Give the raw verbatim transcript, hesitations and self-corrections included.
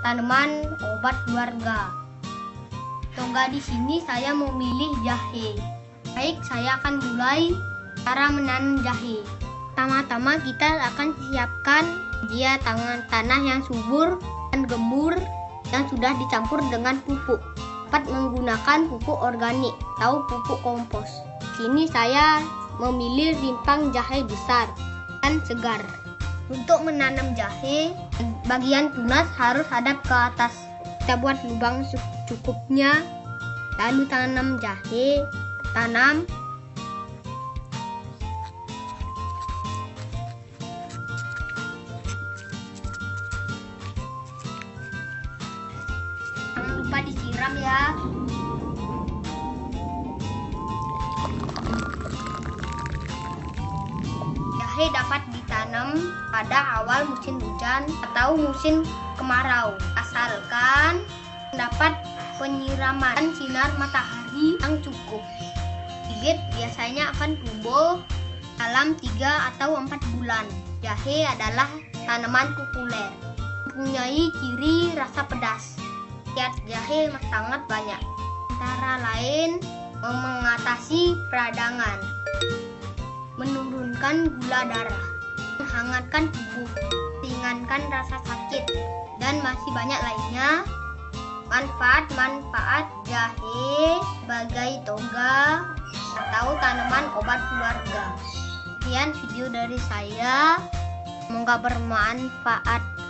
tanaman obat keluarga. Toga di sini saya memilih jahe. Baik, saya akan mulai cara menanam jahe. Pertama-tama kita akan siapkan dia tangan tanah yang subur dan gembur yang sudah dicampur dengan pupuk. Dapat menggunakan pupuk organik atau pupuk kompos. Sini saya memilih rimpang jahe besar dan segar. Untuk menanam jahe, bagian tunas harus hadap ke atas. Kita buat lubang cukupnya, lalu tanam jahe. Tanam jangan lupa disiram ya. Jahe dapat ditanam pada awal musim hujan atau musim kemarau, asalkan mendapat penyiraman sinar matahari yang cukup. Bibit biasanya akan tumbuh dalam tiga atau empat bulan. Jahe adalah tanaman populer, mempunyai ciri rasa pedas. Khasiat jahe sangat banyak, antara lain mengatasi peradangan, menurunkan gula darah, menghangatkan tubuh, meringankan rasa sakit, dan masih banyak lainnya. Manfaat-manfaat jahe sebagai toga atau tanaman obat keluarga. Sekian video dari saya, semoga bermanfaat.